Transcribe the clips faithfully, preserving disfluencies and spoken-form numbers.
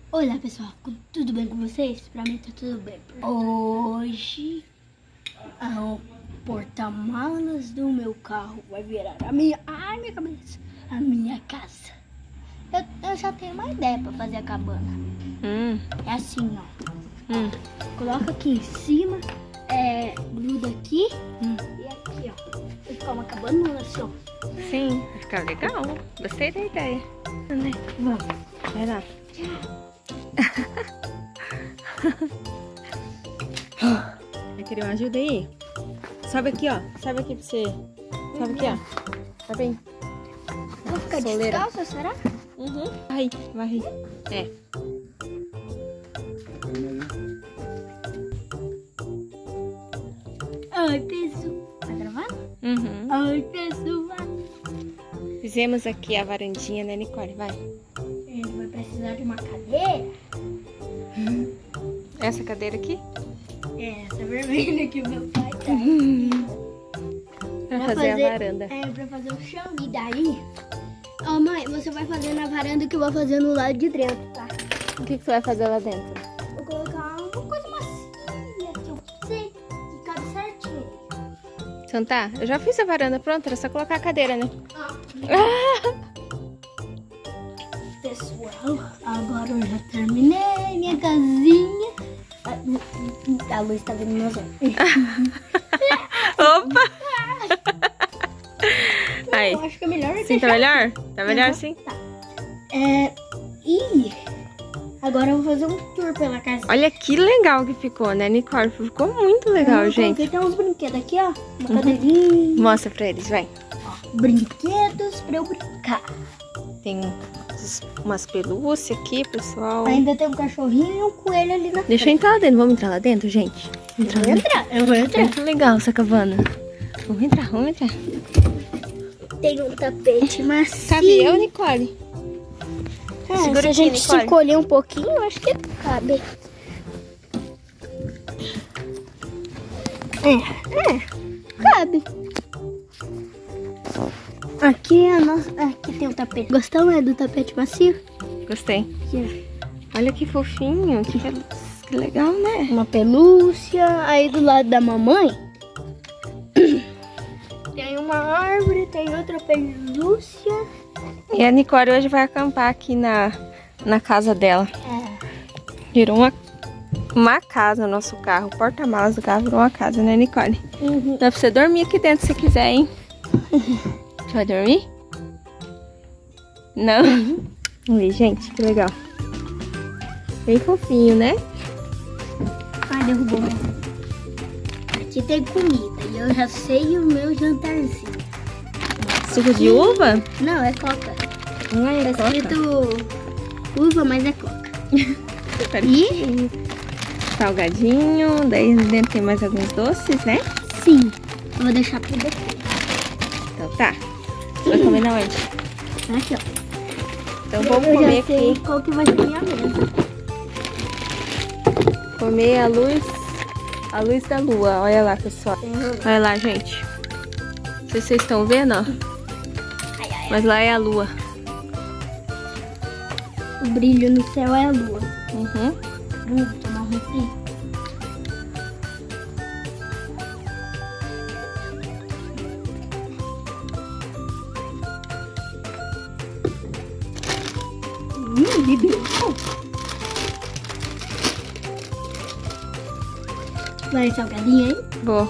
Olá pessoal, tudo bem com vocês? Pra mim tá tudo bem. Hoje o porta-malas do meu carro vai virar a minha, ai minha cabeça, a minha casa. Eu, eu já tenho uma ideia pra fazer a cabana. Hum. É assim, ó. Hum. Coloca aqui em cima, é, gruda aqui Hum. e aqui, ó. Vai ficar uma cabana assim, ó. Sim, vai ficar legal. Gostei da ideia. Vamos. Vai lá. Vai querer uma ajuda aí? Sobe aqui, ó. Sobe aqui pra você. Sobe aqui, ó. Sobe aí. Vou ficar Soleira. descalça, será? Uhum. Vai, vai. É. Oi, pessoal. Tá gravando? Uhum. Oi, pessoal. Fizemos aqui a varandinha, né, Nicole? Vai. Ele vai precisar de uma cadeira. Essa cadeira aqui? É, essa vermelha que o meu pai tá. Pra, Pra fazer, fazer- a varanda. É, pra fazer o chão. E daí... Ó, mãe, você vai fazer na varanda que eu vou fazer no lado de dentro, tá? O que, que você vai fazer lá dentro? Vou colocar uma coisa macia que eu sei que cabe certinho. Então tá, eu já fiz a varanda pronta, era só colocar a cadeira, né? Ah. Pessoal, agora eu já terminei minha casinha. A, a luz tá vindo meus olhos. Opa! Aí. Eu acho que é melhor Sim, deixar tá melhor? Tá melhor Uhum. sim? Tá. É, e agora eu vou fazer um tour pela casa. Olha que legal que ficou, né, Nicole? Ficou muito legal, Eu gente. coloquei até uns brinquedos aqui, ó. Uma cadeirinha. Mostra pra eles, vai. Ó, brinquedos pra eu brincar. Tem uns- umas pelúcias aqui, pessoal. Ainda tem um cachorrinho e um coelho ali na Deixa eu entrar lá dentro. Vamos entrar lá dentro, gente? Entrar Eu vou lá entrar, eu vou entrar. Muito legal essa cabana. Vamos entrar, vamos entrar. Tem um tapete macio. Cabe eu, Nicole? É, Segura se a aqui, gente se Nicole. encolher um pouquinho, eu acho que cabe. É, é, cabe. Aqui, é a nossa, aqui tem um tapete. Gostou, né, do tapete macio? Gostei. Aqui, Olha que fofinho. Que, que legal, né? ó. Uma pelúcia. Aí do lado da mamãe tem uma árvore, tem outra pelúcia. E a Nicole hoje vai acampar aqui na, na casa dela. É. Virou uma, uma casa o nosso carro. O porta-malas do carro virou uma casa, né, Nicole? Uhum. Dá pra você dormir aqui dentro se quiser, hein? Você vai dormir? Não? Oi, gente, que legal. Bem fofinho, né? Ai, derrubou. Aqui tem comida e eu já sei o meu jantarzinho. Suco de uva? Não, é coca. Não é Tá escrito uva, mas é coca. E salgadinho, daí dentro tem mais alguns doces, né? Sim, eu vou deixar tudo aqui. Então tá. Você vai comer na onde? Aqui, ó. Então vamos eu comer já sei aqui. qual que vai ser minha mesa. Comer a luz, a luz da lua. Olha lá, pessoal. Olha lá, gente. Não sei se vocês estão vendo, ó. Ai, ai, Mas lá é a lua. o brilho no céu é a lua. Uhum. Vamos tomar um refri. Hum, bebê. Vai salgadinho, hein? Vou.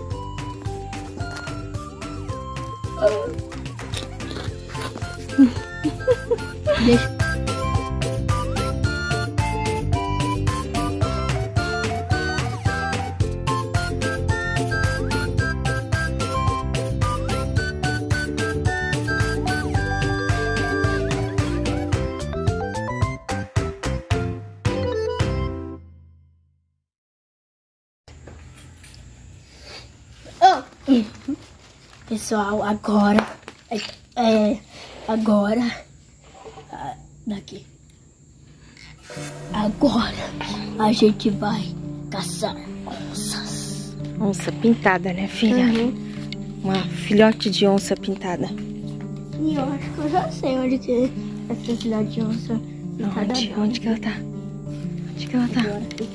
Deixa. Oh. Pessoal, agora é, é agora ah, daqui. Agora a gente vai caçar onças. Onça pintada, né, filha? Uhum. Uma filhote de onça pintada. E eu acho que eu já sei onde que essa filhote de onça pintada Onde? dá. Onde que ela tá? Onde que ela tá?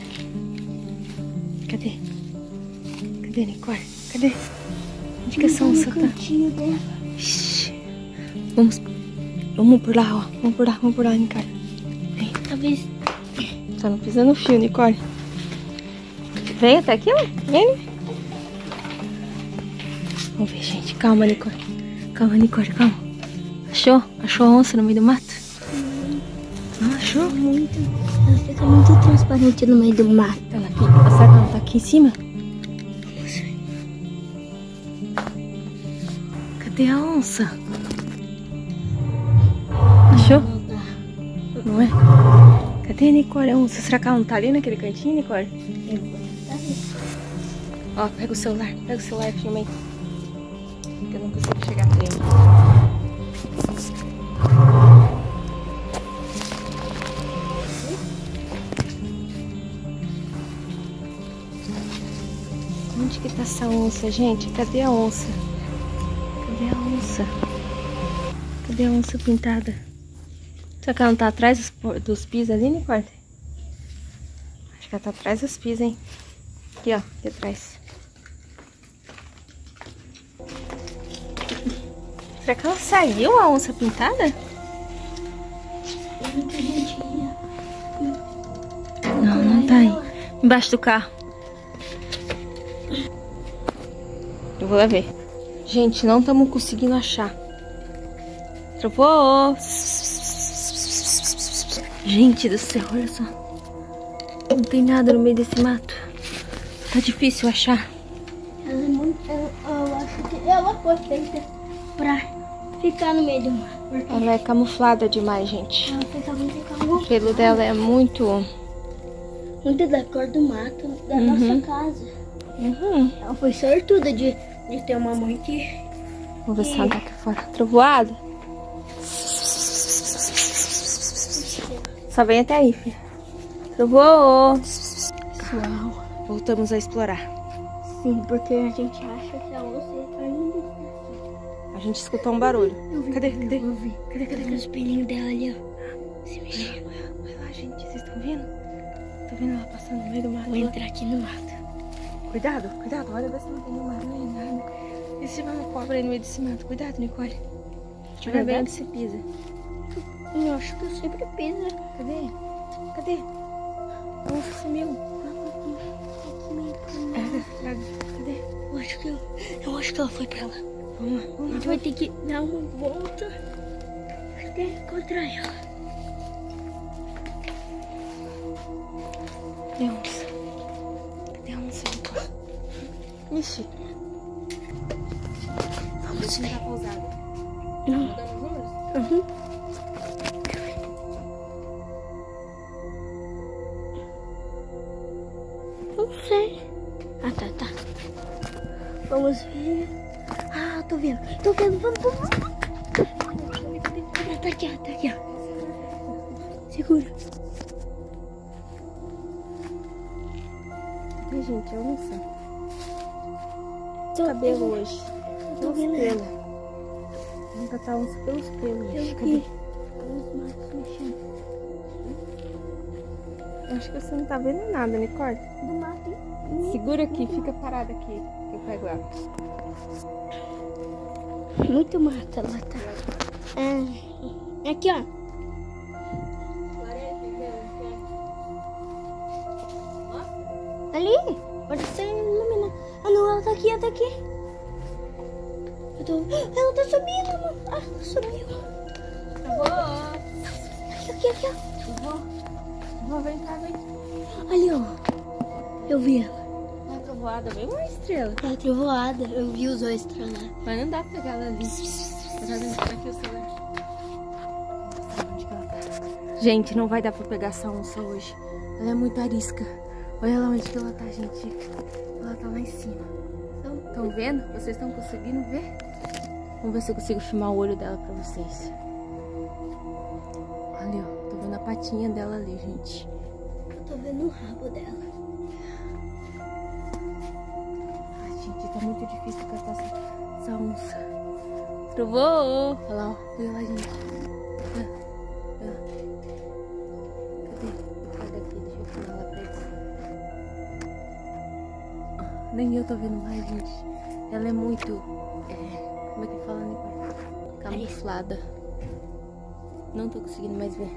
Cadê? Cadê, Nicole? Cadê? Onde que essa onça tá? Ixi. Vamos, vamos por lá, ó. Vamos por lá, vamos por lá, Nicole. Vem. Talvez. Só não pisa no fio, Nicole. Vem até aqui, ó. Vem. Vamos ver, gente. Calma, Nicole. Calma, Nicole, calma. Achou? Achou a onça no meio do mato? Não achou? Muito. Ela fica muito transparente no meio do mato. Ela fica. Será que ela tá aqui em cima? Cadê a onça? Achou? Não é? Cadê a Nicole, a onça? Será que ela não tá ali naquele cantinho, Nicole? Ó, pega o celular. Pega o celular e filma aí. Que eu não consigo chegar até ele. Onde que tá essa onça, gente? Cadê a onça? Cadê a onça? Cadê a onça pintada? Será que ela não tá atrás dos, dos pis ali, Nicole? Acho que ela tá atrás dos pis, hein? Aqui, ó. Aqui atrás. Será que ela saiu, a onça pintada? Não, não tá aí. Embaixo do carro. Eu vou lá ver. Gente, não estamos conseguindo achar. Trovou! Gente do céu, olha só. Não tem nada no meio desse mato. Tá difícil achar. Ela é muito. Eu, eu acho que ela foi feita pra ficar no meio do mato. Ela é camuflada demais, gente. Ela fica muito camuflada. O pelo dela é muito... Muito da cor do mato da Uhum. nossa casa. Uhum. Ela foi sortuda de, de ter uma mãe que... Vamos ver se ela tá aqui fora. Trovoada. Só vem até aí, filha. Trovou. Pessoal. Voltamos a explorar. Sim, porque a gente acha que a onça tá indo. A gente escutou um barulho. Vi, Cadê? Cadê? Eu vi. Cadê? Cadê? Cadê os pelinhos dela ali, ó? Se mexendo. Olha lá, gente. Vocês estão vendo? Tô vendo ela passando no meio do mato. Vou entrar aqui no mato. Cuidado, cuidado. Olha, vê se não tem nenhuma aranha, nada. E se tiver uma cobra aí no meio desse mato? Cuidado, Nicole. Olha bem onde você pisa. Eu acho que eu sempre piso. Cadê? Cadê? A onça sumiu. Traga, traga. Cadê? Eu acho que eu, eu acho que ela foi pra lá. Vamos lá, A vamos gente lá. vai ter que dar uma volta até encontrar ela. Cadê a onça? Cadê a onça, Nicole? Ixi. Vamos ver. Tá pausada. Não. Mudando os números? Uhum. Não sei. Ah, tá, tá. Vamos ver. Ah, tô vendo. Tô vendo. Vamos, vamos, vamos. Tá aqui, ó. Tá aqui, ó. Segura. Cadê, gente? A onça? Tô Cabelo vendo. hoje. Tô Pelos vendo. pelos. Vamos catar a onça pelos pelos. Eu gente. vi. Cadê? Os matos mexendo. Eu acho que você não tá vendo nada, Nicole. Do mato. Segura aqui, fica parada aqui. Que eu pego ela. Muito mato ela tá. É. Aqui, ó. Ali. Pode ser iluminada. Ah, não. Ela tá aqui. Ela tá aqui. Eu tô... Ela tá subindo, mano. Ah, ela subiu. Trovou. Aqui, aqui, aqui, ó. Trovou. Trovou, vem cá, vem. Ali, ó. Eu vi ela. Uma trovoada, bem uma estrela. Ela trovoada. Eu vi os dois estrelados. Mas não dá pra pegar ela ali. Eu já vim aqui o celular. Onde que ela tá? Gente, não vai dar pra pegar essa onça hoje. Ela é muito arisca. Olha lá onde que ela tá, gente. Ela tá lá em cima. Estão vendo? Vocês estão conseguindo ver? Vamos ver se eu consigo filmar o olho dela pra vocês. Ali, ó. Tô vendo a patinha dela ali, gente. Eu tô vendo o rabo dela. Ai, gente, tá muito difícil caçar essa, essa onça. Trovou! Olha lá, ó. Olha lá, gente. Olha, olha. Cadê? Sai daqui, deixa eu Nem eu tô vendo mais, gente. Ela é muito... É, como é que fala, né? Camuflada. Não tô conseguindo mais ver.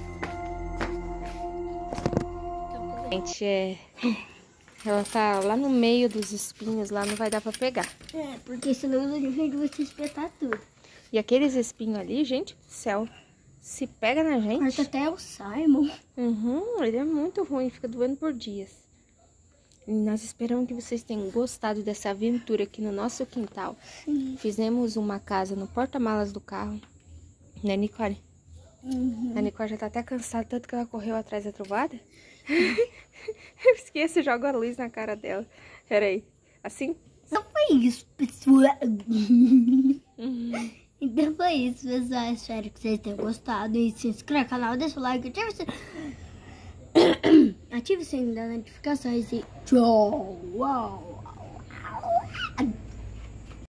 Gente, é... Ela tá lá no meio dos espinhos, lá não vai dar pra pegar. É, porque senão a gente vai se espetar tudo. E aqueles espinhos ali, gente do céu, se pega na gente. Corta até o Simon. Uhum, ele é muito ruim, fica doendo por dias. E nós esperamos que vocês tenham gostado dessa aventura aqui no nosso quintal. Sim. Fizemos uma casa no porta-malas do carro, né, Nicole? Uhum. A Nicole já tá até cansada, tanto que ela correu atrás da trovada. Eu esqueço e jogo a luz na cara dela. Peraí, assim? Então foi isso, pessoal. Uhum. Então foi isso, pessoal. Espero que vocês tenham gostado. E se inscreva no canal, deixa o like, ative o sininho. Ative o sininho das notificações e tchau! Uau.